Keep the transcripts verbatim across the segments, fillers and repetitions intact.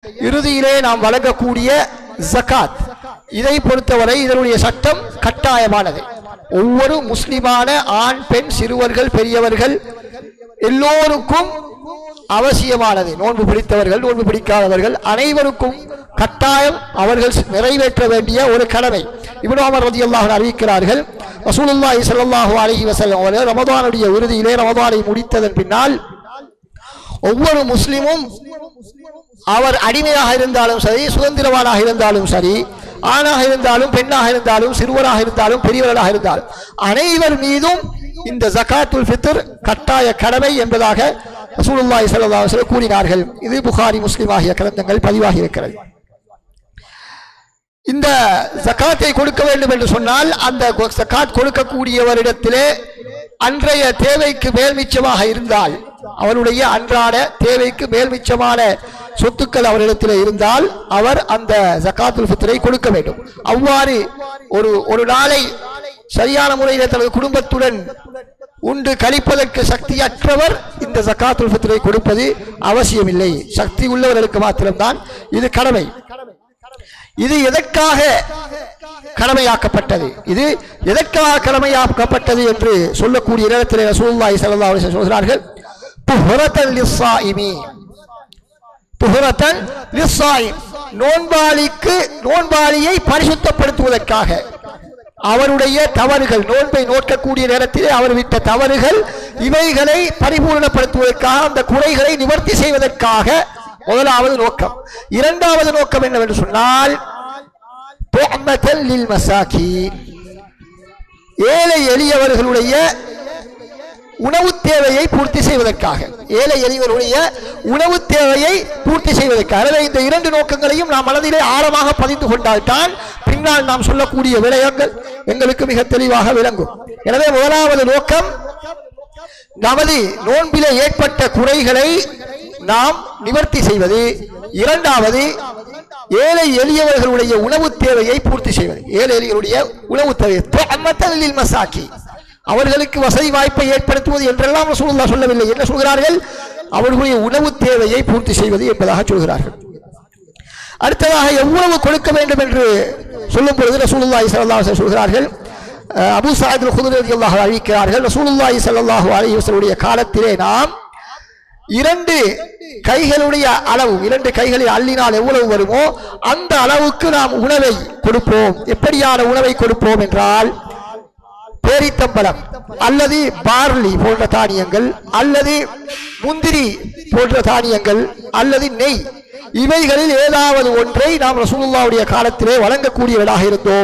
இறுதியிலே நாம் வழங்கக்கூடிய ஜகாத், இதை பொறுத்தவரை இதனுடைய சட்டம் கட்டாயமானது. ஒவ்வொரு முஸ்லிமான ஆண் பெண் சிறுவர்கள் பெரியவர்கள் எல்லோருக்கும் அவசியமானது. நோன்பு பிடித்தவர்கள் நோன்பு பிடிக்காதவர்கள் அனைவருக்கும் கட்டாயம் அவர்கள் நிறைவேற்ற வேண்டிய ஒரு கடமை. இப்னு உமர் ரலியல்லாஹு அன்ஹு அறிவிக்கிறார்கள், ரசூலுல்லாஹி ஸல்லல்லாஹு அலைஹி வஸல்லம் அவர்கள் ரமதானுடைய இறுதியிலே ரமதானை முடித்ததன் பின்னால் ஒவ்வொரு முஸ்லிமும் அவர் அடிமையாக இருந்தாலும் சரி, சுதந்திரவானாக இருந்தாலும் சரி, ஆணாக இருந்தாலும் பெண்ணாக இருந்தாலும் சிறுவராக இருந்தாலும் பெரியவர்களாக இருந்தாலும் அனைவர் மீதும் இந்த ஜகாத்துல் ஃபித்ர் கட்டாய கடமை என்பதாக ரசூலுல்லாஹி ஸல்லல்லாஹு அலைஹி வஸல்லம் கூறினார்கள். இது புகாரி முஸ்லிம் ஆகிய கிரந்தங்கள் பதிவாகி இருக்கிறது. இந்த ஜகாத்தை கொடுக்க வேண்டும் என்று சொன்னால் அந்த ஜகாத் கொடுக்கக்கூடியவரிடத்திலே அன்றைய தேவைக்கு மேல்மிச்சமாக இருந்தால், அவருடைய அன்றாட தேவைக்கு மேல்மிச்சமான சொத்துக்கள் அவரிடத்தில் இருந்தால் அவர் அந்த ஜகாத்துல் ஃபித்ரை கொடுக்க வேண்டும். அவ்வாறு ஒரு ஒரு நாளை சரியான முறையில் தனது குடும்பத்துடன் உண்டு கழிப்பதற்கு சக்தியற்றவர் இந்த ஜகாத்துல் ஃபித்ரை கொடுப்பது அவசியமில்லை. சக்தி உள்ளவர்களுக்கு மாத்திரம்தான் இது கடமை. இது எதற்காக கடமையாக்கப்பட்டது, இது எதற்காக கடமையாக்கப்பட்டது என்று சொல்லக்கூடிய நேரத்தில் ரசூலுல்லாஹி ஸல்லல்லாஹு அலைஹி வஸல்லம் சொல்கிறார்கள், துஹ்ரத்தன் லிஸ்ஸாயிமி, துஹ்ரத்தன் லிஸ்ஸாயிம், நோன்பாளிக்கு நோன்பாளியை பரிசுத்தப்படுத்துவதற்காக, அவருடைய தவறுகள் நோன்பை நோக்கக்கூடிய நேரத்திலே அவர் விட்ட தவறுகள் இவைகளை பரிபூர்ணப்படுத்துவதற்காக, அந்த குறைகளை நிவர்த்தி செய்வதற்காக முதலாவது நோக்கம். இரண்டாவது நோக்கம் என்னவென்று சொன்னால் துஅமத்தல் லில் மசாகீன், ஏழை எளியவர்களுடைய உணவு தேவையை பூர்த்தி செய்வதற்காக, ஏழை எளியவர்களுடைய உணவு தேவையை பூர்த்தி செய்வதற்காக. எனவே இந்த இரண்டு நோக்கங்களையும் நாம் மனதிலே ஆழமாக பதிந்து கொண்டால்தான் பின்னால் நாம் சொல்லக்கூடிய விடயங்கள் எங்களுக்கு மிக தெளிவாக விளங்கும். எனவே முதலாவது நோக்கம் நமது நோன்பிலே ஏற்பட்ட குறைகளை நாம் நிவர்த்தி செய்வது. இரண்டாவது ஏழை எளியவர்களுடைய உணவு தேவையை பூர்த்தி செய்வது. ஏழை எளியவருடைய உணவு தேவை துஅமத்தல் மசாக்கி, அவர்களுக்கு வசதி வாய்ப்பை ஏற்படுத்துவது என்றெல்லாம் ரசூலுல்லாஹ் சொல்லவில்லை. என்ன சொல்கிறார்கள்? அவர்களுடைய உணவு தேவையை பூர்த்தி செய்வது என்பதாக சொல்கிறார்கள். அடுத்ததாக எவ்வளவு கொடுக்க வேண்டும் என்று சொல்லும் பொழுது ரசூலுல்லாஹி ஸல்லல்லாஹு அலைஹி வஸல்லம் சொல்கிறார்கள், அபூ ஸஈத் அல்-குத்ரி ரலியல்லாஹு அன்ஹு அறிவிக்கிறார்கள், ரசூலுல்லாஹி ஸல்லல்லாஹு அலைஹி வஸல்லம் காலத்திலே நாம் இரண்டு கைகளுடைய அளவு, இரண்டு கைகளில் அள்ளினால் எவ்வளவு வருமோ அந்த அளவுக்கு நாம் உணவை கொடுப்போம். எப்படியான உணவை கொடுப்போம் என்றால், பேரித்தம்பலம் அல்லது பார்லி போன்ற தானியங்கள் அல்லது முந்திரி போன்ற தானியங்கள் அல்லது நெய், இவைகளில் ஏதாவது ஒன்றை நாம் ரசூலுல்லாஹ்வுடைய காலத்திலே வழங்கக்கூடியவர்களாக இருந்தோம்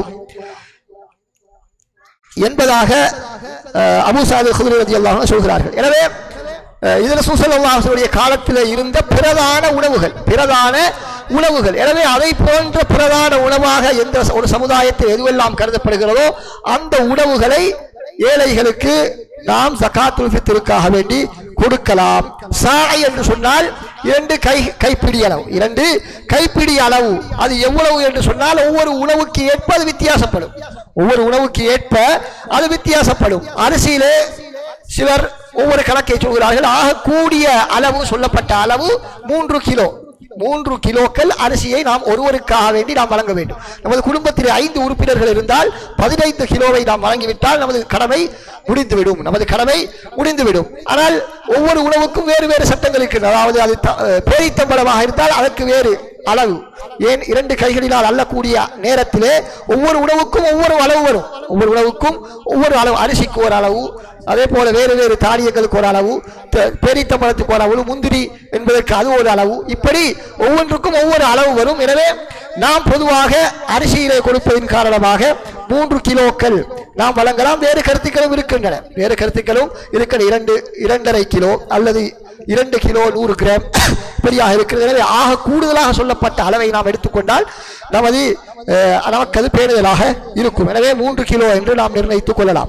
என்பதாக அபூ ஸஈத் அல்-குத்ரி ரலியல்லாஹு அன்ஹு சொல்கிறார்கள். எனவே இது ரசூல் ஸல்லல்லாஹு அலைஹி வஸல்லம் காலத்தில் இருந்த பிரதான உணவுகள், பிரதான உணவுகள். எனவே அதை போன்ற பிரதான உணவாக எந்த ஒரு சமுதாயத்தில் எதுவெல்லாம் கருதப்படுகிறதோ அந்த உணவுகளை ஏழைகளுக்கு நாம் ஜகாத்துல் ஃபித்ருக்காக வேண்டி கொடுக்கலாம். சாய் என்று சொன்னால் இரண்டு கை கைப்பிடி அளவு, இரண்டு கைப்பிடி அளவு. அது எவ்வளவு என்று சொன்னால் ஒவ்வொரு உணவுக்கு ஏற்ப அது வித்தியாசப்படும். ஒவ்வொரு உணவுக்கு ஏற்ப அது வித்தியாசப்படும். அரிசியிலே சிலர் ஒவ்வொரு கணக்கை சொல்கிறார்கள். ஆக கூடிய அளவு சொல்லப்பட்ட அளவு மூன்று கிலோ மூன்று கிலோக்கள் அரிசியை நாம் ஒருவருக்காக வேண்டி நாம் வழங்க வேண்டும். நமது குடும்பத்தில் ஐந்து உறுப்பினர்கள் இருந்தால் பதினைந்து கிலோவை நாம் வழங்கிவிட்டால் நமது கடமை முடிந்துவிடும், நமது கடமை முடிந்துவிடும். ஆனால் ஒவ்வொரு உணவுக்கும் வேறு வேறு சட்டங்கள் இருக்கின்றன. அதாவது அது பேரித்தம்பளமாக இருந்தால் அதற்கு வேறு அளவு. ஏன் இரண்டு கைகளினால் அள்ளக்கூடிய நேரத்திலே ஒவ்வொரு உணவுக்கும் ஒவ்வொரு அளவு வரும். ஒவ்வொரு உணவுக்கும் ஒவ்வொரு அளவு, அரிசிக்கு ஒரு அளவு, அதே போல வேறு வேறு தானியங்களுக்கு ஒரு அளவு, பேரித்தம்பழத்துக்கு ஒரு அளவு, முந்திரி என்பதற்கு அது ஒரு அளவு, இப்படி ஒவ்வொன்றுக்கும் ஒவ்வொரு அளவு வரும். எனவே நாம் பொதுவாக அரிசியிலே கொடுப்பதன் காரணமாக மூன்று கிலோக்கள் நாம் வழங்கலாம். வேறு கருத்துக்களும் இருக்கின்றன, வேறு கருத்துக்களும் இருக்கிற இரண்டு இரண்டரை கிலோ அல்லது இரண்டு கிலோ நூறு கிராம் இப்படியாக இருக்கிறது. எனவே ஆக கூடுதலாக சொல்லப்பட்ட அளவை நாம் எடுத்துக்கொண்டால் நமது நமக்கு அது பேணுதலாக இருக்கும். எனவே மூன்று கிலோ என்று நாம் நிர்ணயித்துக் கொள்ளலாம்.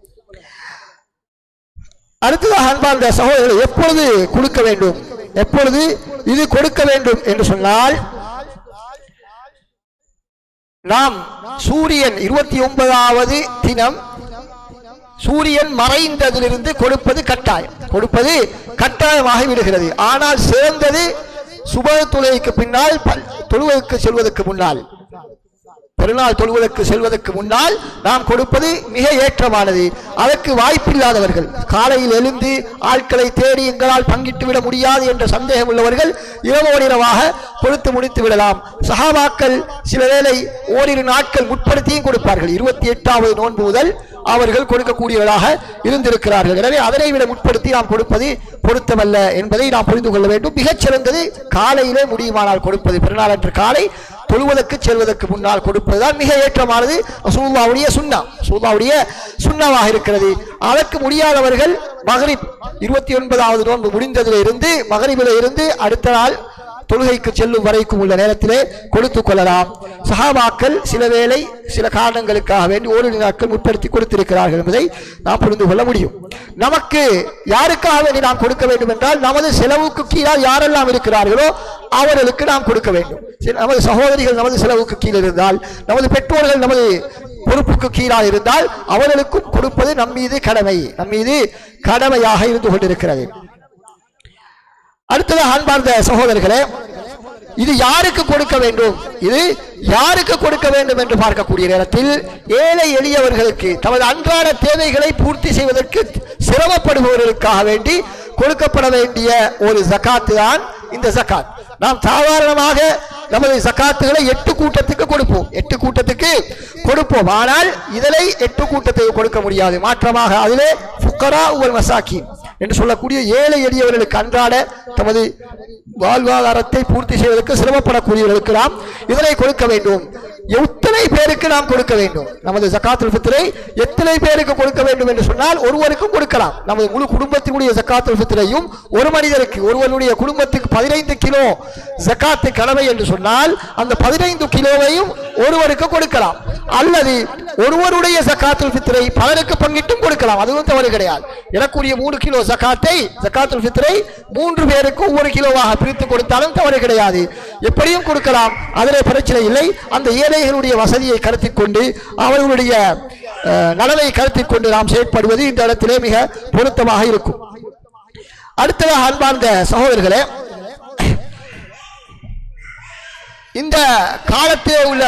அடுத்ததாக அன்பார்ந்த சகோதரர்கள், எப்பொழுது கொடுக்க வேண்டும், எப்பொழுது இது கொடுக்க வேண்டும் என்று சொன்னால், நாம் சூரியன் இருபத்தி ஒன்பதாவது தினம் சூரியன் மறைந்ததிலிருந்து கொடுப்பது கட்டாயம், கொடுப்பது கட்டாயமாக விடுகிறது. ஆனால் சிறந்தது சுபஹ் தொழுகைக்கு பின்னால் தொழுவதற்கு செல்வதற்கு முன்னால் பெருநாள் தொழுவதற்கு செல்வதற்கு முன்னால் நாம் கொடுப்பது மிக ஏற்றமானது. அதற்கு வாய்ப்பில்லாதவர்கள், காலையில் எழுந்து ஆட்களை தேடி எங்களால் பங்கிட்டு விட முடியாது என்ற சந்தேகம் உள்ளவர்கள் இரவோரிரவாக கொடுத்து முடித்து விடலாம். சஹாபாக்கள் சில வேளை ஓரிரு நாட்கள் முற்படுத்தியும் கொடுப்பார்கள். இருபத்தி எட்டாவது நோன்பு முதல் அவர்கள் கொடுக்கக்கூடியவர்களாக இருந்திருக்கிறார்கள். எனவே அதனை விட முற்படுத்தி நாம் கொடுப்பது பொருத்தமல்ல என்பதை நாம் புரிந்து கொள்ள வேண்டும். மிகச் சிறந்தது காலையிலே முடியுமானால் கொடுப்பது. பெருநாள் அன்று காலை தொழுவதற்கு செல்வதற்கு முன்னால் கொடுப்பதுதான் மிக ஏற்றமானது. ரசூலுல்லாஹ்வுடைய சுன்னா ரசூலுல்லாஹ்வுடைய சுன்னாவாக இருக்கிறது. அதற்கு முடியாதவர்கள் மக்ரிப் இருபத்தி ஒன்பதாவது நோன்பு முடிந்ததில் இருந்து மக்ரிபிலே இருந்து அடுத்த நாள் தொழுகைக்கு செல்லும் வரைக்கும் உள்ள நேரத்திலே கொடுத்துக் கொள்ளலாம். சஹாபாக்கள் சில வேளை சில காரணங்களுக்காக வேண்டி ஓரிரு நாட்கள் முற்படுத்தி கொடுத்திருக்கிறார்கள் என்பதை நாம் புரிந்து கொள்ள முடியும். நமக்கு யாருக்காக வேண்டி நாம் கொடுக்க வேண்டும் என்றால், நமது செலவுக்கு கீழால் யாரெல்லாம் இருக்கிறார்களோ அவர்களுக்கு நாம் கொடுக்க வேண்டும். நமது சகோதரிகள் நமது செலவுக்கு கீழ் இருந்தால், நமது பெற்றோர்கள் நமது பொறுப்புக்கு கீழாக இருந்தால் அவர்களுக்கும் கொடுப்பது நம் மீது கடமை நம் மீது கடமையாக இருந்து கொண்டிருக்கிறது. அடுத்ததாக அன்பார்ந்த சகோதரர்களே, இது யாருக்கு கொடுக்க வேண்டும் இது யாருக்கு கொடுக்க வேண்டும் என்று பார்க்கக்கூடிய நேரத்தில், ஏழை எளியவர்களுக்கு தமது அன்றாட தேவைகளை பூர்த்தி செய்வதற்கு சிரமப்படுபவர்களுக்காக வேண்டி கொடுக்கப்பட வேண்டிய ஒரு ஜகாத்து தான் இந்த ஜகாத். நாம் சாதாரணமாக நமது ஜகாத்துகளை எட்டு கூட்டத்துக்கு கொடுப்போம் எட்டு கூட்டத்துக்கு கொடுப்போம் ஆனால் இதனை எட்டு கூட்டத்துக்கு கொடுக்க முடியாது. மாற்றமாக அதிலே ஃபுக்கரா வல் மசாகின் என்று சொல்லக்கூடிய ஏழை எளியவர்களுக்கு அன்றாட தமது வாழ்வாதாரத்தை பூர்த்தி செய்வதற்கு சிரமப்படக்கூடியவர்களுக்கு நாம் இதனை கொடுக்க வேண்டும். எத்தனை பேருக்கு நாம் கொடுக்க வேண்டும்? நமது ஜகாத்துல் ஃபித்ரை எத்தனை பேருக்கு கொடுக்க வேண்டும் என்று சொன்னால், ஒருவருக்கும் கொடுக்கலாம். நமது முழு குடும்பத்தினுடைய ஜகாத்துல் ஃபித்ரையும் ஒரு மனிதருக்கு, ஒருவருடைய குடும்பத்துக்கு பதினைந்து கிலோ ஜகாத்து கடமை என்று சொன்னால் அந்த பதினைந்து கிலோவையும் ஒருவருக்கு கொடுக்கலாம். அல்லது ஒருவருடைய ஜகாத்துல் ஃபித்ரை பலருக்கு பங்கிட்டும் கொடுக்கலாம். அதுவும் தவறு கிடையாது. எனக்குரிய மூணு கிலோ ஜகாத்தை ஜகாத்துல் ஃபித்ரை மூன்று பேருக்கு ஒவ்வொரு கிலோவாக பிரித்து கொடுத்தாலும் தவறு கிடையாது. எப்படியும் கொடுக்கலாம், அதிலே பிரச்சனை இல்லை. அந்த ஏழைகளுடைய வசதியை கருத்தில் கொண்டு அவர்களுடைய நலனை கருத்தில் கொண்டு நாம் செயற்படுவது இந்த இடத்திலே மிக பொருத்தமாக இருக்கும். அடுத்ததாக அன்பார்ந்த சகோதரர்களே, இந்த காலத்திலே உள்ள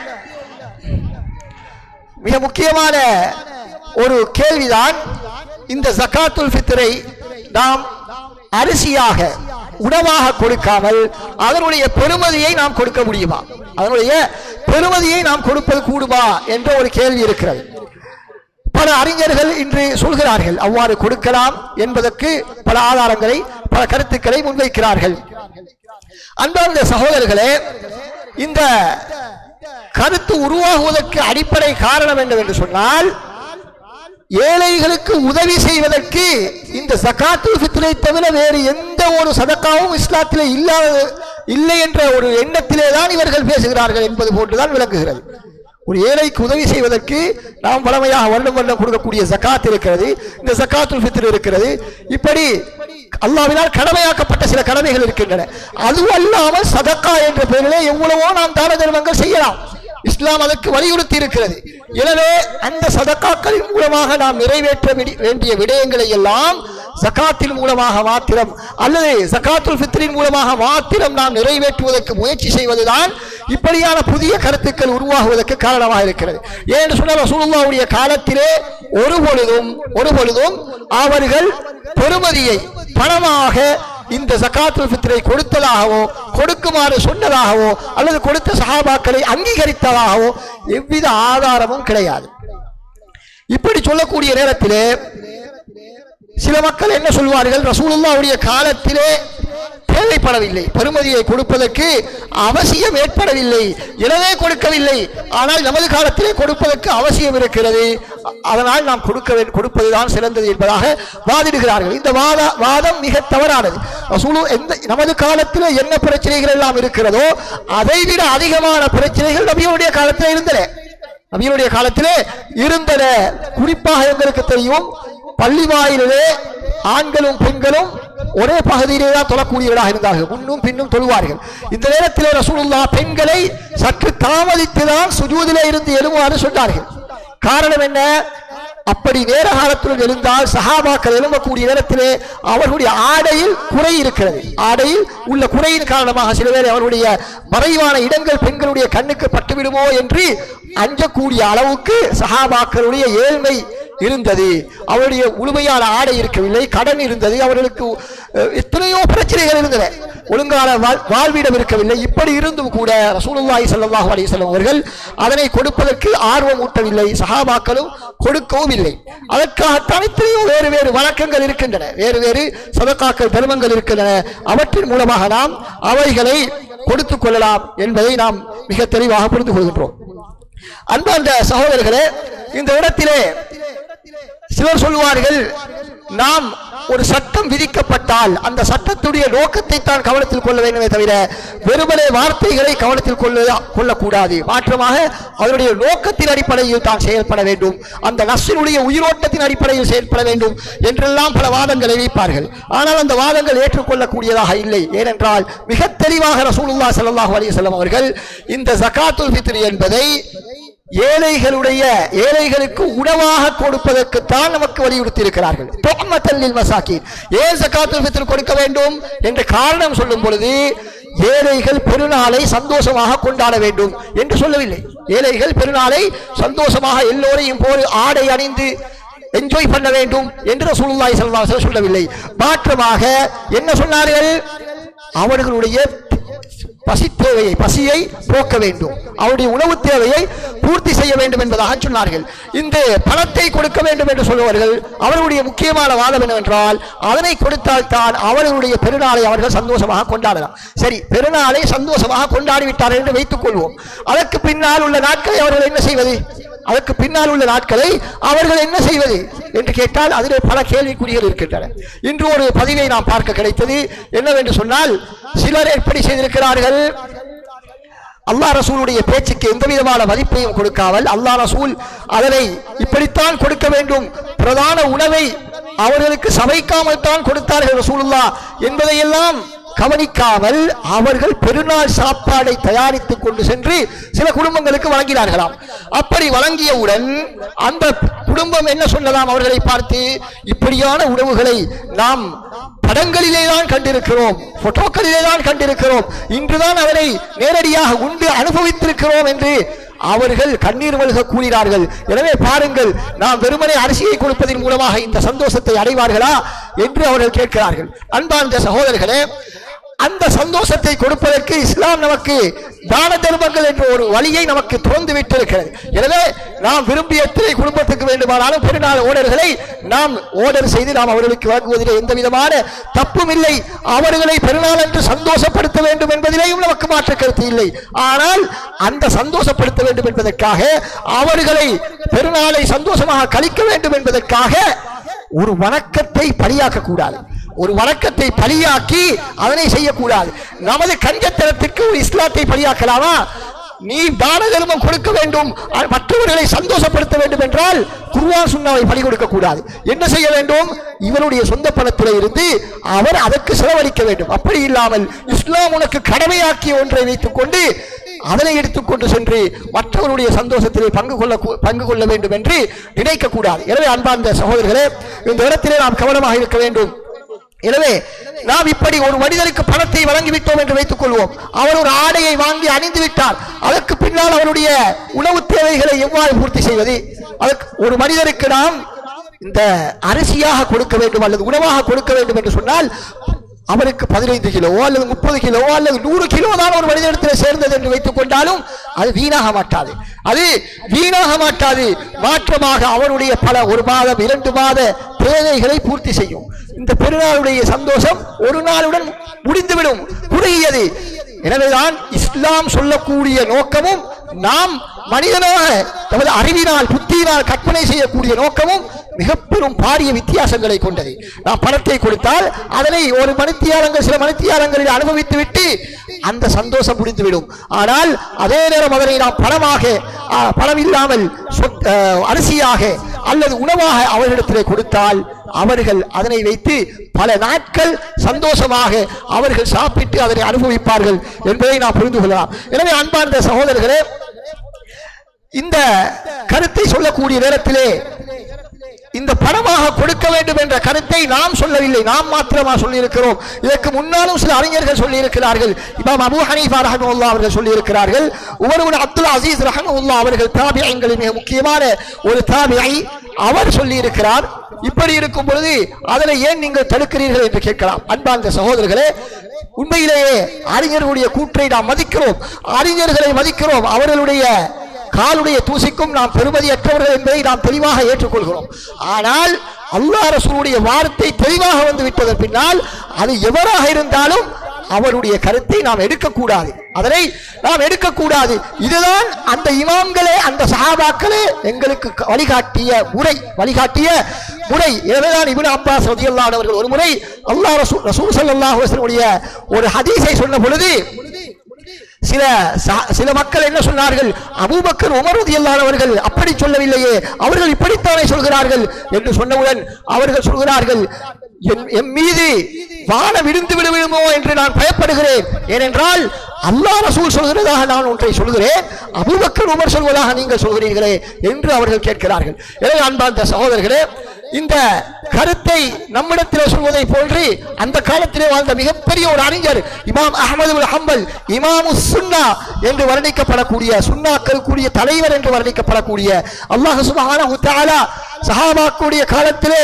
மிக முக்கியமான ஒரு கேள்விதான், இந்த ஜகாத்துல் ஃபித்ரை நாம் அரிசியாக உணவாக கொடுக்காமல் அதனுடைய பெருமதியை நாம் கொடுக்க முடியுமா, அதனுடைய பெருமதியை நாம் கொடுப்பது கூடுமா என்ற ஒரு கேள்வி இருக்கிறது. பல அறிஞர்கள் இன்று சொல்கிறார்கள் அவ்வாறு கொடுக்கலாம் என்பதற்கு பல ஆதாரங்களை பல கருத்துக்களை முன்வைக்கிறார்கள். அன்பார்ந்த சகோதரர்களே, இந்த கருத்து உருவாகுவதற்கு அடிப்படை காரணம் என்னவென்று சொன்னால், ஏழைகளுக்கு உதவி செய்வதற்கு இந்த ஜகாத்துல் ஃபித்ரை தவிர வேறு எந்த ஒரு சதக்காவும் இஸ்லாத்திலே இல்லாத இல்லை என்ற ஒரு எண்ணத்திலே தான் இவர்கள் பேசுகிறார்கள் என்பது போன்றுதான் விளக்குகிறது. ஒரு ஏழைக்கு உதவி செய்வதற்கு நாம் வளமையாக வருடம் வருடம் கொடுக்கக்கூடிய ஜகாத் இருக்கிறது, இந்த ஜகாத்துல் ஃபித்ர் இருக்கிறது. இப்படி அல்லாஹ்வினால் கடமையாக்கப்பட்ட சில கடமைகள் இருக்கின்றன. அதுவும் அல்லாமல் சதக்கா என்ற பெயரிலே எவ்வளவோ நாம் தான தர்மங்கள் செய்யலாம். இஸ்லாம் அதற்கு வலியுறுத்தி இருக்கிறது. எனவே அந்த சதக்காக்களின் மூலமாக நாம் நிறைவேற்ற வேண்டிய விடயங்களை எல்லாம் ஜகாத்தின் மூலமாக மாத்திரம் அல்லது ஜகாத்துல் ஃபித்ரின் மூலமாக மாத்திரம் நாம் நிறைவேற்றுவதற்கு முயற்சி செய்வதுதான் இப்படியான புதிய கருத்துக்கள் உருவாகுவதற்கு காரணமாக இருக்கிறது. ஏன்னு சொன்னால், ரசூலுல்லாஹ்வுடைய காலத்திலே ஒரு பொழுதும் ஒரு பொழுதும் அவர்கள் பெருமதியை பணமாக இந்த ஜகாத்துல் ஃபித்ரை கொடுத்ததாகவோ கொடுக்குமாறு சொன்னதாகவோ அல்லது கொடுத்த சஹாபாக்களை அங்கீகரித்ததாகவோ எவ்வித ஆதாரமும் கிடையாது. இப்படி சொல்லக்கூடிய நேரத்திலே சில மக்கள் என்ன சொல்வார்கள், ரசூலுல்லாஹ்வுடைய காலத்திலே தேவைப்படவில்லை, பெருமதியை கொடுப்பதற்கு அவசியம் ஏற்படவில்லை, எனவே கொடுக்கவில்லை. ஆனால் நமது காலத்திலே கொடுப்பதற்கு அவசியம் இருக்கிறது, அதனால் நாம் கொடுக்க கொடுப்பதுதான் சிறந்தது என்பதாக வாதிடுகிறார்கள். இந்த வாத வாதம் மிக தவறானது. ரசூலு எந்த நமது காலத்தில் என்ன பிரச்சனைகள் எல்லாம் இருக்கிறதோ அதைவிட அதிகமான பிரச்சனைகள் நபியுடைய காலத்தில் இருந்தன நபியுடைய காலத்திலே இருந்தன. குறிப்பாக எங்களுக்கு தெரியும், பள்ளி வாயிலே ஆண்களும் பெண்களும் ஒரே பகுதியிலே தான் தொழக்கூடியவர்களாக இருந்தார்கள். முன்னும் பின்னும் தொழுவார்கள். இந்த நேரத்திலே ரசூலுல்லாஹ் பெண்களை சற்று தாமதித்துதான் சுஜூதிலே இருந்து எழுமாறு சொன்னார்கள். காரணம் என்ன? அப்படி நேர காலத்துடன் எழுந்தால் சஹாபாக்கள் எழும்பக்கூடிய நேரத்திலே அவர்களுடைய ஆடையில் குறை இருக்கிறது. ஆடையில் உள்ள குறையின் காரணமாக சில பேர் அவருடைய மறைவான இடங்கள் பெண்களுடைய கண்ணுக்கு பட்டுவிடுமோ என்று அஞ்சக்கூடிய அளவுக்கு சஹாபாக்களுடைய ஏழ்மை இருந்தது. அவருடைய முழுமையான ஆடை இருக்கவில்லை, கடன் இருந்தது, அவர்களுக்கு எத்தனையோ பிரச்சனைகள் இருந்தன, ஒழுங்கான வாழ்விடம் இருக்கவில்லை. இப்படி இருந்தும் கூட ரசூலுல்லாஹி ஸல்லல்லாஹு அலைஹி வஸல்லம் அவர்கள் அதனை கொடுப்பதற்கு ஆர்வம் ஊட்டவில்லை, சஹாபாக்களும் கொடுக்கவும் இல்லை. அதற்காகத்தான் எத்தனையோ வேறு வேறு வழக்கங்கள் இருக்கின்றன, வேறு வேறு சதகாக்கள் தர்மங்கள் இருக்கின்றன. அவற்றின் மூலமாக நாம் அவைகளை கொடுத்துக் கொள்ளலாம் என்பதை நாம் மிக தெளிவாக புரிந்து கொள்கின்றோம். அன்பார்ந்த சகோதரர்களே, இந்த இடத்திலே சிலர் சொல்வார்கள், நாம் ஒரு சட்டம் விதிக்கப்பட்டால் அந்த சட்டத்துடைய நோக்கத்தை தான் கவனத்தில் கொள்ள வேண்டுமே தவிர வெறுமனே வார்த்தைகளை கவனத்தில் கொள்ள கொள்ளக்கூடாது. மாற்றமாக அதனுடைய நோக்கத்தின் அடிப்படையில் தான் செயல்பட வேண்டும், அந்த நஸ்ஸினுடைய உயிரோட்டத்தின் அடிப்படையில் செயல்பட வேண்டும் என்றெல்லாம் பல வாதங்களை வைப்பார்கள். ஆனால் அந்த வாதங்கள் ஏற்றுக்கொள்ளக்கூடியதாக இல்லை. ஏனென்றால் மிக தெளிவாக ரசூலுல்லாஹி ஸல்லல்லாஹு அலைஹி வஸல்லம் அவர்கள் இந்த ஜகாத்துல் ஃபித்ர் என்பதை ஏழைகளுடைய ஏழைகளுக்கு உணவாக கொடுப்பதற்குத்தான் நமக்கு வலியுறுத்தி இருக்கிறார்கள். துஅமத்தல் மசாக்கீன். ஏன் ஜகாத்துல் ஃபித்ர் கொடுக்க வேண்டும் என்ற காரணம் சொல்லும் பொழுது ஏழைகள் பெருநாளை சந்தோஷமாக கொண்டாட வேண்டும் என்று சொல்லவில்லை. ஏழைகள் பெருநாளை சந்தோஷமாக எல்லோரையும் போல் ஆடை அணிந்து என்ஜாய் பண்ண வேண்டும் என்று ரசூலுல்லாஹி ஸல்லல்லாஹு அலைஹி வஸல்லம் சொல்லவில்லை. மாற்றமாக என்ன சொன்னார்கள்? அவர்களுடைய பசி தேவையை பசியை போக்க வேண்டும், அவருடைய உணவு தேவையை பூர்த்தி செய்ய வேண்டும் என்பதாக சொன்னார்கள். இந்த பணத்தை கொடுக்க வேண்டும் என்று சொல்லுவார்கள். அவர்களுடைய முக்கியமான வாதம் என்னவென்றால், அதனை கொடுத்தால் தான் அவர்களுடைய பெருநாளை அவர்கள் சந்தோஷமாக கொண்டாடலாம். சரி, பெருநாளை சந்தோஷமாக கொண்டாடிவிட்டார்கள் என்று வைத்துக் கொள்வோம். அதற்கு பின்னால் உள்ள நாட்களை அவர்கள் என்ன செய்வது? அதற்கு பின்னால் உள்ள நாட்களை அவர்கள் என்ன செய்வது என்று கேட்டால் அதிலே பல கேள்விக்குறிகள் இருக்கின்றன. இன்று ஒரு பதிவை நாம் பார்க்க கிடைத்தது. என்னவென்று சொன்னால், சிலர் எப்படி செய்திருக்கிறார்கள், அல்லாஹ் ரசூலுடைய பேச்சுக்கு எந்த விதமான மதிப்பையும் கொடுக்காமல் அல்லாஹ் ரசூல் அதனை இப்படித்தான் கொடுக்க வேண்டும், பிரதான உணவை அவர்களுக்கு சமைக்காமல் தான் கொடுத்தார்கள் ரசூலுல்லாஹ் என்பதையெல்லாம் கவனிக்காமல் அவர்கள் பெருநாள் சாப்பாடை தயாரித்துக் கொண்டு சென்று சில குடும்பங்களுக்கு வழங்கினார்களாம். அப்படி வழங்கியவுடன் அந்த குடும்பம் என்ன சொல்லலாம் அவர்களை பார்த்து, இப்படியான உணவுகளை நாம் படங்களிலே தான் கண்டிருக்கிறோம், போட்டோக்களிலே தான் கண்டிருக்கிறோம், இன்றுதான் அதனை நேரடியாக உண்டு அனுபவித்திருக்கிறோம் என்று அவர்கள் கண்ணீர் மல்க கூறினார்கள். எனவே பாருங்கள், நாம் வெறுமனே அரிசியை கொடுப்பதன் மூலமாக இந்த சந்தோஷத்தை அடைவார்களா என்று அவர்கள் கேட்கிறார்கள். அன்பார்ந்த சகோதரர்களே, அந்த சந்தோஷத்தை கொடுப்பதற்கு இஸ்லாம் நமக்கு தான தர்மங்கள் என்ற ஒரு வழியை நமக்கு திறந்து விட்டிருக்கிறது. எனவே நாம் விரும்பிய எத்தனை குடும்பத்துக்கு வேண்டுமானாலும் பெருநாள் ஓடர்களை நாம் ஓர்டர் செய்து நாம் அவர்களுக்கு வழங்குவதிலே எந்த விதமான தப்பும் இல்லை. அவர்களை பெருநாள் என்று சந்தோஷப்படுத்த வேண்டும் என்பதிலேயும் நமக்கு மாற்று கருத்து இல்லை. ஆனால் அந்த சந்தோஷப்படுத்த வேண்டும் என்பதற்காக, அவர்களை பெருநாளை சந்தோஷமாக கழிக்க வேண்டும் என்பதற்காக ஒரு வணக்கத்தை பலியாக்க கூடாது, ஒரு வணக்கத்தை பலியாக்கி அதனை செய்யக்கூடாது. நமது கஞ்சத்தனத்திற்கு ஒரு இஸ்லாத்தை பலியாக்கலாமா? நீ தான தர்மம் கொடுக்க வேண்டும், மற்றவர்களை சந்தோஷப்படுத்த வேண்டும் என்றால் குர்ஆன் சுன்னாவை பலி கொடுக்க கூடாது. என்ன செய்ய வேண்டும்? இவருடைய சொந்த பணத்தில் இருந்து அவர் அதற்கு செலவழிக்க வேண்டும். அப்படி இல்லாமல் இஸ்லாம் உனக்கு கடமையாக்கிய ஒன்றை வைத்துக் கொண்டு அதனை எடுத்துக்கொண்டு சென்று மற்றவருடைய சந்தோஷத்திலே பங்கு கொள்ள பங்கு கொள்ள வேண்டும் என்று நினைக்க கூடாது. எனவே அன்பார்ந்த சகோதரர்களே, இந்த இடத்திலே நாம் கவனமாக இருக்க வேண்டும். எனவே நாம் இப்படி ஒரு மனிதனுக்கு பணத்தை வழங்கிவிட்டோம் என்று வைத்துக் கொள்வோம். அவர் ஒரு ஆடையை வாங்கி அணிந்து விட்டார், அதற்கு பின்னால் அவருடைய உணவு தேவைகளை எவ்வாறு பூர்த்தி செய்வது? அதற்கு ஒரு மனிதருக்கு நாம் இந்த அரிசியாக கொடுக்க வேண்டும் அல்லது உணவாக கொடுக்க வேண்டும் என்று சொன்னால் அவருக்கு பதினைந்து கிலோவோ அல்லது முப்பது கிலோவோ அல்லது நூறு கிலோ தான் ஒரு மனிதனிடத்தில் சேர்ந்தது என்று வைத்துக் கொண்டாலும் அது வீணாக மாட்டாது, அது வீணாக மாட்டாது. மாற்றமாக அவருடைய பல ஒரு மாதம் இரண்டு மாத தேவைகளை பூர்த்தி செய்யும். இந்த பெருநாளுடைய சந்தோஷம் ஒரு நாளுடன் முடிந்துவிடும், குறுகியது. எனவேதான் இஸ்லாம் சொல்லக்கூடிய நோக்கமும் நாம் மனிதனாக தமது அறிவினால் புத்தியினால் கற்பனை செய்யக்கூடிய நோக்கமும் மிக பெரும் பாரிய வித்தியாசங்களை கொண்டது. நாம் பணத்தை கொடுத்தால் அதனை ஒரு மணித்தியாலங்கள் சில மணித்தியாலங்களில் அனுபவித்து விட்டு அந்த சந்தோஷம் முடிந்துவிடும். ஆனால் அதே நேரம் அதனை நாம் பணமாக பணம் இல்லாமல் அரிசியாக அல்லது உணவாக அவர்களிடத்திலே கொடுத்தால் அவர்கள் அதனை வைத்து பல நாட்கள் சந்தோஷமாக அவர்கள் சாப்பிட்டு அதனை அனுபவிப்பார்கள் என்பதை நாம் புரிந்து கொள்ளலாம். எனவே அன்பார்ந்த சகோதரர்களே, இந்த கருத்தை சொல்லக்கூடிய நேரத்திலே இந்த பணமாக கொடுக்க வேண்டும் என்ற கருத்தை நாம் சொல்லவில்லை, நாம் மாத்திரமா சொல்லி இருக்கிறோம். இதற்கு முன்னாலும் சில அறிஞர்கள் சொல்லி இருக்கிறார்கள். இமாம் அபூ ஹனீஃபா ரஹ்மத்துல்லாஹி அவர்கள் சொல்லி இருக்கிறார்கள். உமர் இப்னு அப்துல் அசீஸ் ரஹ்மத்துல்லாஹி அவர்கள் தாபிஈன்களில் மிக முக்கியமான ஒரு தாபிஈ, அவர் சொல்லி இருக்கிறார். இப்படி இருக்கும் பொழுது அதனை ஏன் நீங்கள் தடுக்கிறீர்கள் என்று கேட்கலாம். அன்பார்ந்த சகோதரர்களே, உண்மையிலேயே அறிஞர்களுடைய கூற்றை நாம் மதிக்கிறோம், அறிஞர்களை மதிக்கிறோம். அவர்களுடைய காலுடைய தூசிக்கும் நாம் பெருமதியற்றவர்கள் என்பதை நாம் தெளிவாக ஏற்றுக்கொள்கிறோம். ஆனால் அல்லாஹ் ரசூலுடைய வார்த்தை தெளிவாக வந்து விட்டதன் பின்னால் அது எவராக இருந்தாலும் அவருடைய கருத்தை நாம் எடுக்கக்கூடாது, அதனை நாம் எடுக்கக்கூடாது. இதுதான் அந்த இமாம்களே, அந்த சஹாபாக்களே எங்களுக்கு வழிகாட்டிய முறை, வழிகாட்டிய முறை. எனவேதான் இப்னு அப்பாஸ் ரலியல்லாஹு அன்ஹு அவர்கள் ஒரு முறை அல்லாஹ் ரசூல் ரசூல் ஸல்லல்லாஹு அலைஹி வஸல்லம் உடைய ஒரு ஹதீஸை சொன்ன பொழுது சில சில மக்கள் என்ன சொன்னார்கள், அபூபக்கர் உமர் ரலியல்லாஹு அன்ஹு அவர்கள் அப்படி சொல்லவில்லையே, அவர்கள் இப்படித்தானே சொல்கிறார்கள் என்று சொன்னவுடன் அவர்கள் சொல்கிறார்கள், என் மீது வானம் விழுந்து விடுமோ என்று நான் பயப்படுகிறேன். ஏனென்றால் அல்லாஹ் ரசூல் சொல்கிறதாக நான் ஒன்றை சொல்கிறேன், அபூபக்கர் உமர் சொல்வதாக நீங்கள் சொல்கிறீர்களே என்று அவர்கள் கேட்கிறார்கள். எனவே அன்பார்ந்த சகோதரர்களே, இந்த கருத்தை நம்மிடத்தில் சொல்வதை போன்று அந்த காலத்திலே வாழ்ந்த மிகப்பெரிய ஒரு அறிஞர் இமாம் அஹ்மது பின் ஹம்பல், இமாமு சுன்னா என்று வர்ணிக்கப்படக்கூடிய, சுன்னாக்களுக்குரிய தலைவர் என்று வர்ணிக்கப்படக்கூடிய அல்லாஹ் சுப்ஹானஹு வ தஆலா சஹாபாக்களுடைய காலத்திலே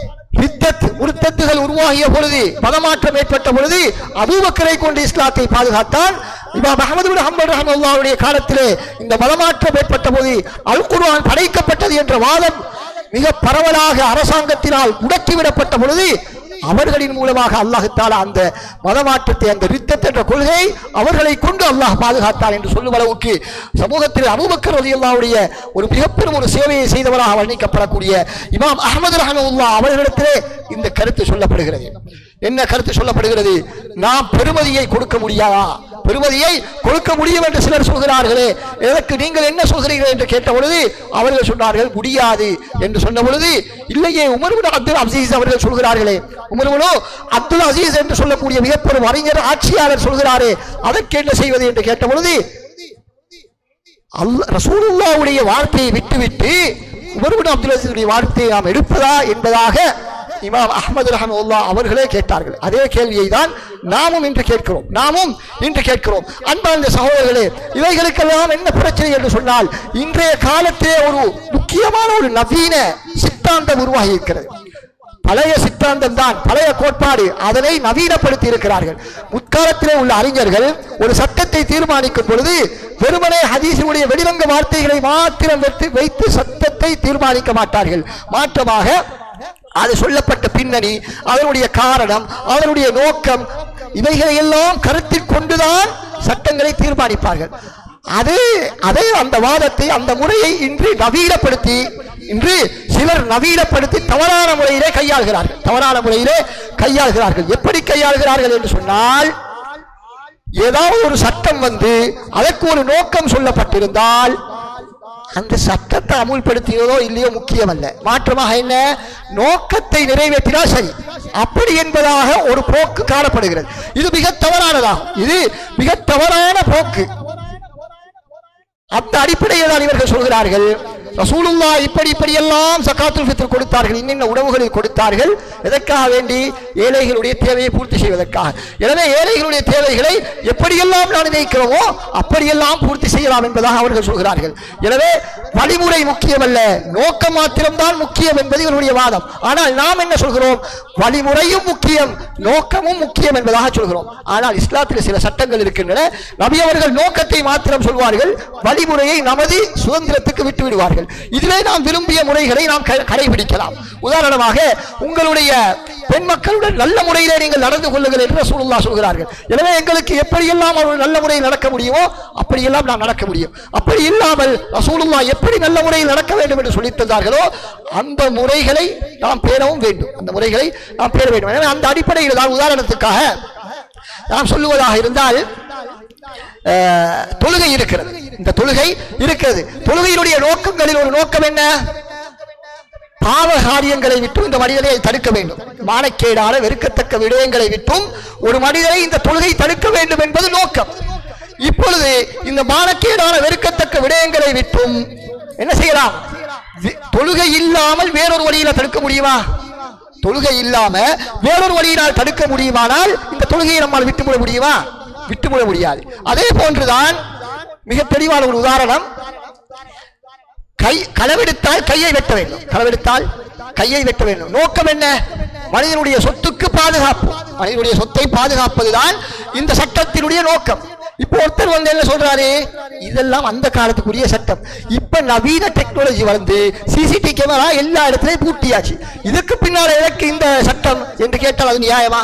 முர்த்தத்துகள் உருவாகிய பொழுது, மதமாற்றம் ஏற்பட்ட பொழுது அபூபக்கரை கொண்டு இஸ்லாத்தை பாதுகாத்தான். இமாம் அஹ்மது பின் ஹம்பல் ரஹ்மத்துல்லாஹி காலத்திலே இந்த மதமாற்றம் ஏற்பட்ட போது அல் குர்ஆன் படைக்கப்பட்டது என்ற வாதம் மிக பரவலாக அரசாங்கத்தினால் முடக்கிவிடப்பட்ட பொழுது அவர்களின் மூலமாக அல்லாஹ் தஆலா அந்த மதமாற்றத்தை, அந்த ரித்தத் என்ற கொள்கை அவர்களை கொண்டு அல்லாஹ் பாதுகாத்தார் என்று சொல்லும் அளவுக்கு சமூகத்தில் அபூபக்கர் ரலியல்லாஹுடைய ஒரு மிகப்பெரும் ஒரு சேவையை செய்தவராக வர்ணிக்கப்படக்கூடிய இமாம் அஹ்மது ரஹ்மத்துல்லாஹி அவர்களிடத்திலே இந்த கருத்து சொல்லப்படுகிறது. என்ன கருத்து சொல்லப்படுகிறது? நாம் பெருமதியை கொடுக்க முடியாதா? பெருமதியை கொடுக்க முடியும் என்று சிலர் சொல்கிறார்களே, எனக்கு நீங்கள் என்ன சொல்கிறீர்கள் என்று கேட்ட பொழுது அவர்கள் சொன்னார்கள் முடியாது என்று சொன்ன பொழுது, இல்லையே உமர் இப்னு அப்துல் அசீஸ் அவர்கள் சொல்கிறார்களே, உமர் இப்னு அப்துல் அசீஸ் என்று சொல்லக்கூடிய மிகப்பெரும் அறிஞர் ஆட்சியாளர் சொல்கிறாரே, அதற்கு என்ன செய்வது என்று கேட்ட பொழுது அல்லாஹ் ரசூலுல்லாஹ்வுடைய வார்த்தையை விட்டுவிட்டு உமர் இப்னு அப்துல் அசீஸுடைய வார்த்தையை நாம் எடுப்பதா என்பதாக இமாம் அஹ்மது ரஹ்மத்துல்லாஹி அவர்களே கேட்டார்கள். அதே கேள்வியை தான் நாமும் இன்று கேட்கிறோம், நாமும் இன்று கேட்கிறோம். அன்பார்ந்த சகோதரர்களே, இவைகளுக்கெல்லாம் என்ன பிரச்சனை என்று சொன்னால், இன்றைய காலத்திலே ஒரு முக்கியமான ஒரு நவீன சித்தாந்தம் உருவாகி இருக்கிறது. பழைய சித்தாந்தம் தான், பழைய கோட்பாடு, அதனை நவீனப்படுத்தி இருக்கிறார்கள். முற்காலத்திலே உள்ள அறிஞர்கள் ஒரு சட்டத்தை தீர்மானிக்கும் பொழுது வெறுமனே ஹதீஸுடைய வெளிரங்க வார்த்தைகளை மாத்திரம் வைத்து சட்டத்தை தீர்மானிக்க மாட்டார்கள். மாற்றமாக அது சொல்லப்பட்ட பின்னணி, அதனுடைய காரணம், அதனுடைய நோக்கம், இவைகளை எல்லாம் கருத்தில் கொண்டுதான் சட்டங்களை தீர்மானிப்பார்கள். அது அதே அந்த வாதத்தை, அந்த முறையை இன்று நவீனப்படுத்தி, இன்று சிலர் நவீனப்படுத்தி தவறான முறையிலே கையாள்கிறார்கள், தவறான முறையிலே கையாள்கிறார்கள். எப்படி கையாள்கிறார்கள் என்று சொன்னால், ஏதாவது ஒரு சட்டம் வந்து அதற்கு ஒரு நோக்கம் சொல்லப்பட்டிருந்தால் அந்த சட்டத்தை அமுல்படுத்தியதோ இல்லையோ முக்கியம் அல்ல, மாற்றமாக என்ன நோக்கத்தை நிறைவேற்றினால் சரி, அப்படி என்பதாக ஒரு போக்கு காணப்படுகிறது. இது மிக தவறானதாகும், இது மிக தவறான போக்கு. அந்த அடிப்படையில் தான் இவர்கள் சொல்கிறார்கள், ரசூலுல்லாஹ் இப்படி இப்படி எல்லாம் ஸகாத்துல் ஃபித்ர் கொடுத்தார்கள், இன்னென்ன உணவுகளில் கொடுத்தார்கள், எதற்காக வேண்டி? ஏழைகளுடைய தேவையை பூர்த்தி செய்வதற்காக. எனவே ஏழைகளுடைய தேவைகளை எப்படியெல்லாம் நான் நினைக்கிறோமோ அப்படியெல்லாம் பூர்த்தி செய்யலாம் என்பதாக அவர்கள் சொல்கிறார்கள். எனவே வழிமுறை முக்கியமல்ல, நோக்கம் மாத்திரம்தான் முக்கியம் என்பது இவருடைய வாதம். ஆனால் நாம் என்ன சொல்கிறோம்? வழிமுறையும் முக்கியம், நோக்கமும் முக்கியம் என்பதாக சொல்கிறோம். ஆனால் இஸ்லாத்தில் சில சட்டங்கள் இருக்கின்றன, நபி அவர்கள் நோக்கத்தை மாத்திரம் சொல்வார்கள், வழிமுறையை நமது சுதந்திரத்துக்கு விட்டு விடுவார்கள். இதிலே நாம் விரும்பிய முறைகளை நாம் கடைபிடிக்கலாம். உதாரணமாக, உங்களுடைய பெண் மக்களுடன் நல்ல முறையிலே நீங்கள் நடந்து கொள்ளுங்கள் என்று ரசூலுல்லாஹ் சொல்கிறார்கள். எனவே எங்களுக்கு எப்படியெல்லாம் ஒரு நல்ல முறையில் நடக்க முடியுமோ அப்படியெல்லாம் நாம் நடக்க முடியும். அப்படி இல்லாமல் ரசூலுல்லாஹ் எப்படி நல்ல முறையில் நடக்க வேண்டும் என்று சொல்லித் தந்தார்களோ அந்த முறைகளை நாம் பேணவும் வேண்டும், அந்த முறைகளை நாம் பேண வேண்டும். எனவே அந்த அடிப்படையில் தான் உதாரணத்துக்காக நாம் சொல்லுவதாக இருந்தால், தொழுகை இருக்கிறது, இந்த தொழுகை இருக்கிறது. தொழுகையினுடைய நோக்கங்களில் ஒரு நோக்கம் என்ன? பாவ காரியங்களை விட்டும் இந்த மனிதனை தடுக்க வேண்டும், மானக்கேடான வெறுக்கத்தக்க விடயங்களை விட்டும் ஒரு மனிதனை இந்த தொழுகை தடுக்க வேண்டும் என்பது நோக்கம். இப்பொழுது இந்த மானக்கேடான வெறுக்கத்தக்க விடயங்களை விட்டும் என்ன செய்யலாம்? தொழுகை இல்லாமல் வேறொரு வழியில தடுக்க முடியுமா? தொழுகை இல்லாம வேறொரு வழியினால் தடுக்க முடியுமானால் இந்த தொழுகையை நம்மால் விட்டுவிட முடியுமா? விட்டுவிட முடியாது. அதே போன்றுதான் மிக தெளிவான ஒரு உதாரணம், கை களவெடுத்தால் கையை வெட்ட வேண்டும். களவெடுத்தால் கையை வெட்ட வேண்டும். நோக்கம் என்ன? மனிதனுடைய சொத்துக்கு பாதுகாப்பு, மனிதனுடைய சொத்தை பாதுகாப்பதுதான் இந்த சட்டத்தினுடைய நோக்கம். இப்போ ஒருத்தர் வந்து என்ன சொல்றாரு, இதெல்லாம் அந்த காலத்துக்குரிய சட்டம். இப்ப நவீன டெக்னாலஜி வந்து சிசிடிவி கேமரா எல்லா இடத்துலயும் பூட்டியாச்சு, இதுக்கு பின்னால எனக்கு இந்த சட்டம் என்று கேட்டால் அது நியாயமா?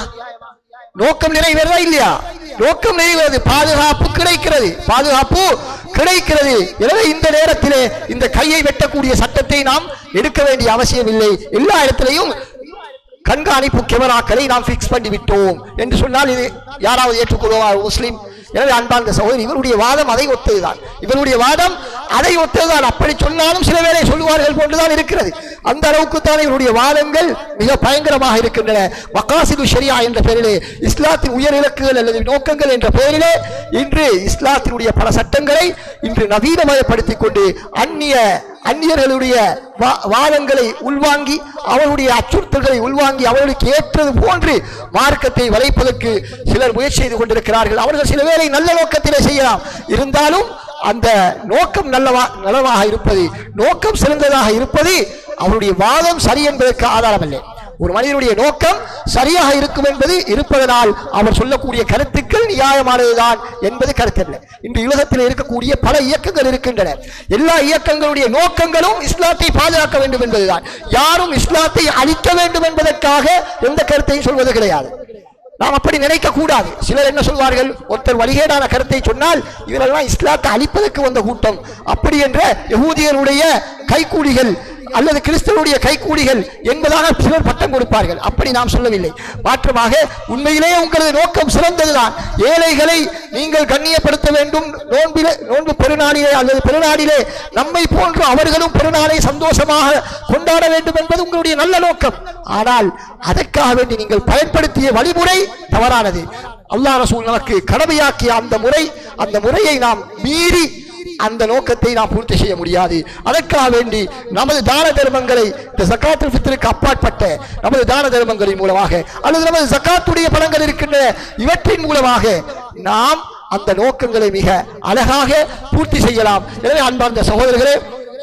நோக்கம் நிறைவேறதா இல்லையா? நோக்கம் நிறைவேறது, பாதுகாப்பு கிடைக்கிறது, பாதுகாப்பு கிடைக்கிறது. எனவே இந்த நேரத்திலே இந்த கையை வெட்டக்கூடிய சட்டத்தை நாம் எடுக்க வேண்டிய அவசியம் இல்லை. எல்லா இடத்திலையும் கண்காணிப்பு கேமராக்களை நாம் பிக்ஸ் பண்ணி விட்டோம் என்று சொன்னால் இது யாராவது ஏற்றுக்கொள்வார் முஸ்லிம்? எனவே அன்பார்ந்த சகோதரி, இவருடைய வாதம் அதை ஒத்ததுதான், இவருடைய வாதம் அதை ஒத்ததுதான். அப்படி சொன்னாலும் சில வேளை சொல்லுவார்கள் போன்றுதான் இருக்கிறது. அந்த அளவுக்கு தான் இவருடைய வாதங்கள் மிக பயங்கரமாக இருக்கின்றன. மகாசிது ஷரியா என்ற பெயரிலே, இஸ்லாத்தின் உயர் இலக்குகள் அல்லது நோக்கங்கள் என்ற பெயரிலே இன்று இஸ்லாத்தினுடைய பல சட்டங்களை இன்று நவீனமயப்படுத்திக் கொண்டு அந்நிய அந்நியர்களுடைய வாதங்களை உள்வாங்கி, அவருடைய அச்சுறுத்தல்களை உள்வாங்கி, அவர்களுக்கு ஏற்றது போன்று மார்க்கத்தை வளைப்பதற்கு சிலர் முயற்சி செய்து கொண்டிருக்கிறார்கள். அவர்கள் சில வேளை நல்ல நோக்கத்திலே செய்யலாம், இருந்தாலும் அந்த நோக்கம் நல்லவா நல்லவாக இருப்பது, நோக்கம் சிறந்ததாக இருப்பது அவருடைய வாதம் சரி என்பதற்கு ஆதாரம் இல்லை. ஒரு மனிதனுடைய நோக்கம் சரியாக இருக்கும் என்பது இருப்பதனால் அவர் சொல்லக்கூடிய கருத்துக்கள் நியாயமானதுதான் என்பது கருத்தல்ல. இன்று உலகத்தில் இருக்கக்கூடிய பல இயக்கங்கள் இருக்கின்றன. எல்லா இயக்கங்களுடைய நோக்கங்களும் இஸ்லாத்தை பாதுகாக்க வேண்டும் என்பதுதான். யாரும் இஸ்லாத்தை அழிக்க வேண்டும் என்பதற்காக எந்த கருத்தையும் சொல்வது கிடையாது. நாம் அப்படி நினைக்க கூடாது. சிலர் என்ன சொல்வார்கள், ஒருத்தர் வழிகேடான கருத்தை சொன்னால் இவரெல்லாம் இஸ்லாத்தை அழிப்பதற்கு வந்த கூட்டம் அப்படி என்ற யகூதியருடைய கைக்கூலிகள் அல்லது கிறிஸ்தவனுடைய கைக்கூலிகள் என்பதாக சிலர் பட்டம் கொடுப்பார்கள். அப்படி நாம் சொல்லவில்லை. மாற்றமாக உண்மையிலேயே உங்களது நோக்கம் சிறந்ததுதான். ஏழைகளை நீங்கள் கண்ணியப்படுத்த வேண்டும், நோன்பிலே நோன்பு பெருநாளிலே அல்லது பெருநாளிலே நம்மை போன்று அவர்களும் பெருநாளை சந்தோஷமாக கொண்டாட வேண்டும் என்பது உங்களுடைய நல்ல நோக்கம். ஆனால் அதற்காக வேண்டி நீங்கள் பயன்படுத்திய வழிமுறை தவறானது. அல்லாஹ் ரசூல் நமக்கு கடமையாக்கிய அந்த முறை, அந்த முறையை நாம் மீறி அந்த நோக்கத்தை நாம் பூர்த்தி செய்ய முடியாது. அதற்காக வேண்டி நமது தான தர்மங்களை இந்த ஜகாத்துல் ஃபித்ருக்கு அப்பாற்பட்ட நமது தான தர்மங்களின் மூலமாக அல்லது நமது ஜகாத்துடைய பணங்கள் இருக்கின்ற இவற்றின் மூலமாக நாம் அந்த நோக்கங்களை மிக அழகாக பூர்த்தி செய்யலாம். எனவே அன்பார்ந்த சகோதரர்களே,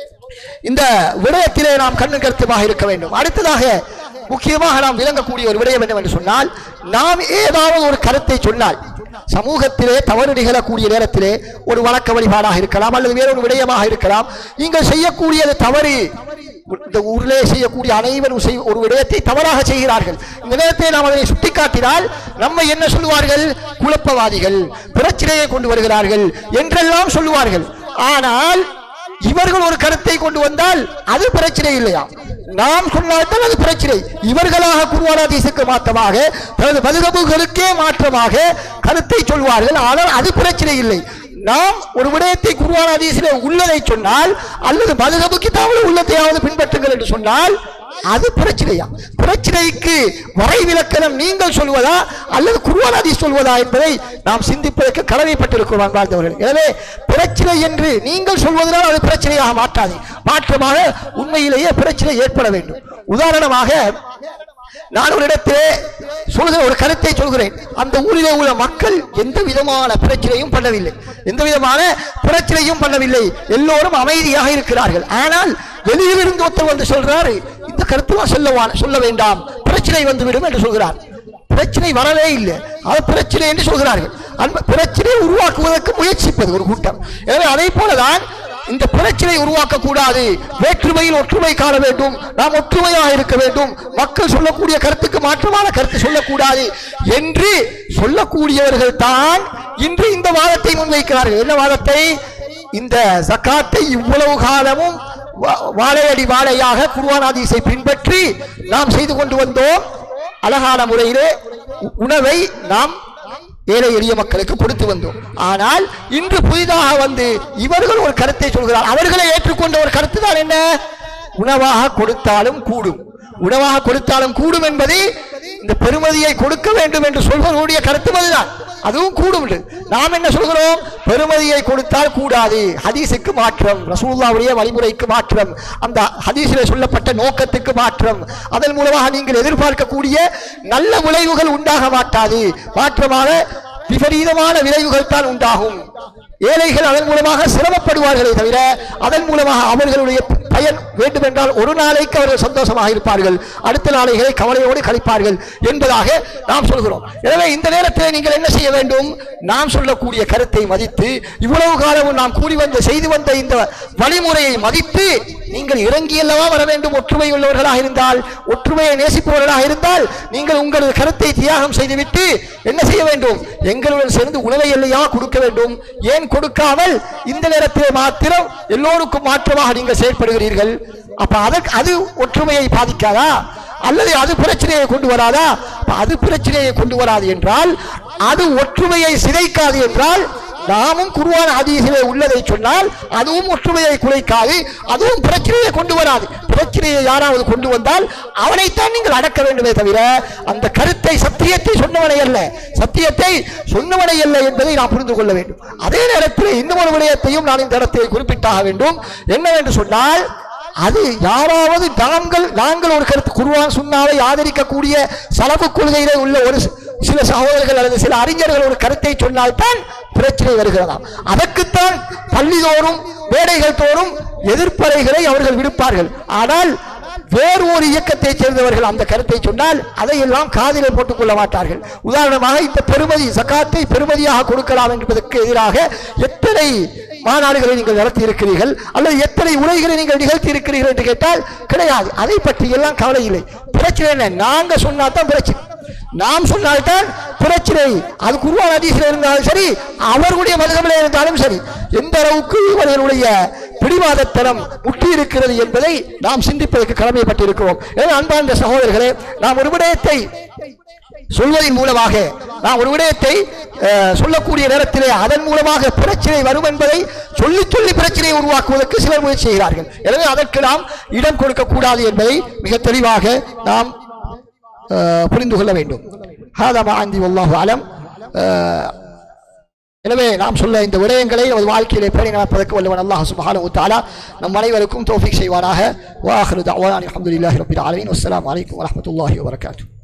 இந்த விடயத்திலே நாம் கண்ணு கருத்துமாக இருக்க வேண்டும். அடுத்ததாக முக்கியமாக நாம் விளங்கக்கூடிய ஒரு விடயம் என்னவென்று சொன்னால், நாம் ஏதாவது ஒரு கருத்தை சொன்னால் சமூகத்திலே தவறு நிகழக்கூடிய நேரத்திலே ஒரு வழக்க வழிபாடாக இருக்கலாம் அல்லது வேறொரு விடயமாக இருக்கலாம், நீங்கள் செய்யக்கூடியது தவறு. இந்த ஊரிலே செய்யக்கூடிய அனைவரும் ஒரு விடயத்தை தவறாக செய்கிறார்கள். இந்த நேரத்தை நாம் அதனை சுட்டிக்காட்டினால் நம்மை என்ன சொல்லுவார்கள், குழப்பவாதிகள், பிரச்சனையை கொண்டு வருகிறார்கள் என்றெல்லாம் சொல்லுவார்கள். ஆனால் இவர்கள் ஒரு கருத்தை கொண்டு வந்தால் அது பிரச்சனை இல்லையா? நாம் சொன்னால்தான் அது பிரச்சனை. இவர்களாக குர்ஆன் ஹதீஸுக்கு மாற்றமாக தனது மதுஹபுகளுக்கே மாற்றமாக கருத்தை சொல்வார்கள். ஆனால் அது பிரச்சனை இல்லை. நாம் ஒரு விடயத்தை குர்ஆன் ஹதீஸிலே உள்ளதை சொன்னால் அல்லது மதுஹபு கிதாபில் உள்ளதையாவது பின்பற்றுங்கள் என்று சொன்னால் அது பிரச்சனையா? பிரச்சனைக்கு வரைவிலக்கணம் நீங்கள் சொல்வதா அல்லது குர்ஆன் ஹதீஸ் சொல்வதா என்பதை நாம் சிந்திப்பதற்கு கடமைப்பட்டிருக்கிறோம் அன்பார்ந்தவர்கள். எனவே பிரச்சனை என்று நீங்கள் சொல்வதனால் அது பிரச்சனையாக மாற்றாது, மாற்றமாக உண்மையிலேயே பிரச்சனை ஏற்பட வேண்டும். உதாரணமாக நான் ஒரு இடத்திலே சொல்கிற ஒரு கருத்தை சொல்கிறேன், அந்த ஊரிலே உள்ள மக்கள் எந்த விதமான பிரச்சனையும் பண்ணவில்லை, எந்த விதமான பிரச்சனையும் பண்ணவில்லை, எல்லோரும் அமைதியாக இருக்கிறார்கள். ஆனால் வெளியிலிருந்து ஒருத்தர் வந்து சொல்றாரு, இந்த கருத்துலாம் சொல்ல சொல்ல வேண்டாம், பிரச்சனை வந்துவிடும் என்று சொல்கிறார். பிரச்சனை வரவே இல்லை, அது பிரச்சனை என்று சொல்கிறார்கள். அந்த பிரச்சனையை உருவாக்குவதற்கு முயற்சிப்பது ஒரு கூட்டம். எனவே அதே போலதான் இந்த பிரச்சனை உருவாக்க கூடாது, வேற்றுமையில் ஒற்றுமை காண வேண்டும், நாம் ஒற்றுமையாக இருக்க வேண்டும், மக்கள் சொல்லக்கூடிய கருத்துக்கு மாற்றமான கருத்து சொல்லக்கூடாது என்று சொல்லக்கூடியவர்கள் தான் இன்று இந்த வாதத்தை முன்வைக்கிறார்கள். என்ன வாதத்தை? இந்த ஜகாத்தை இவ்வளவு காலமும் வாழையடி வாழையாக குர்ஆன் ஹதீஸை பின்பற்றி நாம் செய்து கொண்டு வந்தோம், அழகான முறையிலே உணவை நாம் ஏழை எளிய மக்களுக்கு கொடுத்து வந்தோம். ஆனால் இன்று புதிதாக வந்து இவர்கள் ஒரு கருத்தை சொல்கிறார். அவர்களை ஏற்றுக்கொண்ட ஒரு கருத்து தான் என்ன? உணவாக கொடுத்தாலும் கூடும், உணவாக கொடுத்தாலும் கூடும் என்பது இந்த பெருமதியை கொடுக்க வேண்டும் என்று சொல்வதனுடைய கருத்து அதுதான். அதுவும் கூடும். நாம் என்ன சொல்கிறோம்? பெருமதியை கொடுத்தால் கூடாது, ஹதீஸுக்கு மாற்றம், ரசூலுல்லாஹ்வுடைய வழிமுறைக்கு மாற்றம், அந்த ஹதீஸிலே சொல்லப்பட்ட நோக்கத்துக்கு மாற்றம். அதன் மூலமாக நீங்கள் எதிர்பார்க்கக்கூடிய நல்ல விளைவுகள் உண்டாக மாட்டாது, மாற்றமாக விபரீதமான விளைவுகள் தான் உண்டாகும். ஏழைகள் அதன் மூலமாக சிரமப்படுவார்களே தவிர அதன் மூலமாக அவர்களுடைய பயன் வேண்டுமென்றால் ஒரு நாளைக்கு அவர்கள் சந்தோஷமாக இருப்பார்கள், அடுத்த நாளைகளை கவலையோடு கழிப்பார்கள் என்பதாக நாம் சொல்கிறோம். எனவே இந்த நேரத்தில் நீங்கள் என்ன செய்ய வேண்டும்? நாம் சொல்லக்கூடிய கருத்தை மதித்து, இவ்வளவு காலமும் நாம் கூறி வந்த செய்து வந்த இந்த வழிமுறையை மதித்து நீங்கள் இறங்கியல்லவா வர வேண்டும். ஒற்றுமை உள்ளவர்களாக இருந்தால், ஒற்றுமையை நேசிப்பவர்களாக இருந்தால் நீங்கள் உங்களது கருத்தை தியாகம் செய்துவிட்டு என்ன செய்ய வேண்டும்? எங்களுடன் சேர்ந்து உணவை எல்லையா கொடுக்க வேண்டும். ஏன் கொடுக்காமல் இந்த நேரத்தில் மாத்திரம் எல்லோருக்கும் மாற்றமாக நீங்கள் செயற்படுகிறீர்கள்? அப்ப அதற்கு அது ஒற்றுமையை பாதிக்காதா? அல்லது அது பிரச்சனையை கொண்டு வராதா? அது பிரச்சனையை கொண்டு வராது என்றால், அது ஒற்றுமையை சிதைக்காது என்றால், நாமும் குர்ஆன் ஹதீஸிலே உள்ளதை சொன்னால் அதுவும் ஒற்றுமையை குலைக்காது, அதுவும் பிரச்சனையை கொண்டு வராது. பிரச்சனையை யாராவது கொண்டு வந்தால் அவனைத்தான் நீங்கள் அடக்க வேண்டுமே தவிர அந்த கருத்தை, சத்தியத்தை சொன்னவனை அல்ல, சத்தியத்தை சொன்னவனை அல்ல என்பதை நாம் புரிந்து கொள்ள வேண்டும். அதே நேரத்தில் இன்னும் ஒரு விடயத்தையும் நான் இந்த இடத்தை குறிப்பிட்டாக வேண்டும். என்னவென்று சொன்னால், அது யாராவது நாங்கள் நாங்கள் ஒரு கருத்து குர்ஆன் சுன்னாவை ஆதரிக்கக்கூடிய சலஃபு கொள்கையிலே உள்ள ஒரு சில சகோதரர்கள் அல்லது சில அறிஞர்கள் ஒரு கருத்தை சொன்னால்தான் பிரச்சனை வருகிறதாம். அதற்குத்தான் பள்ளிதோறும் மேடைகள் தோறும் எதிர்ப்பறைகளை அவர்கள் விடுப்பார்கள். ஆனால் வேறு ஒரு இயக்கத்தை சேர்ந்தவர்கள் அந்த கருத்தை சொன்னால் அதையெல்லாம் காதிலே போட்டுக் கொள்ள மாட்டார்கள். உதாரணமாக, இந்த பெருமதி ஜகாத்தை பெருமதியாக கொடுக்கலாம் என்பதற்கு எதிராக எத்தனை மாநாடுகளை நீங்கள் நடத்தி இருக்கிறீர்கள் அல்லது எத்தனை உரைகளை நீங்கள் நிகழ்த்தி இருக்கிறீர்கள் என்று கேட்டால் கிடையாது. அதை பற்றி எல்லாம் கவலை இல்லை. பிரச்சனை என்ன? நாங்க சொன்னால்தான் பிரச்சனை, நாம் சொன்னால்தான் பிரச்சனை. அது குர்ஆன் ஹதீஸில் இருந்தாலும் சரி, அவர்களுடைய மதகமில் இருந்தாலும் சரி, எந்த அளவுக்கு இவர்களுடைய பிடிவாதத்தனம் முட்டி இருக்கிறது என்பதை நாம் சிந்திப்பதற்கு கடமைப்பட்டிருக்கிறோம். எனவே அன்பார்ந்த சகோதரர்களே, நாம் ஒரு விடயத்தை சொல்வதன் மூலமாக, நாம் ஒரு விடயத்தை சொல்லக்கூடிய நேரத்திலே அதன் மூலமாக பிரச்சனை வரும் என்பதை சொல்லி சொல்லி பிரச்சனையை உருவாக்குவதற்கு சிலர் முயற்சி செய்கிறார்கள். எனவே அதற்கு நாம் இடம் கொடுக்க கூடாது என்பதை மிக தெளிவாக நாம் புரிந்து கொள்ள வேண்டும். எனவே நாம் சொல்ல இந்த விடயங்களை நமது வாழ்க்கையிலே பேணி நடப்பதற்கு வல்லவன் அல்லாஹ் சுப்ஹானஹு வ தஆலா நம் அனைவருக்கும் தௌஃபீக் செய்வானாக. வ ஆகிரு தஅவானா அல்ஹம்துலில்லாஹி ரப்பில் ஆலமீன். வஸ்ஸலாமு அலைக்கும் வரஹ்மத்துல்லாஹி வபரகாத்துஹு.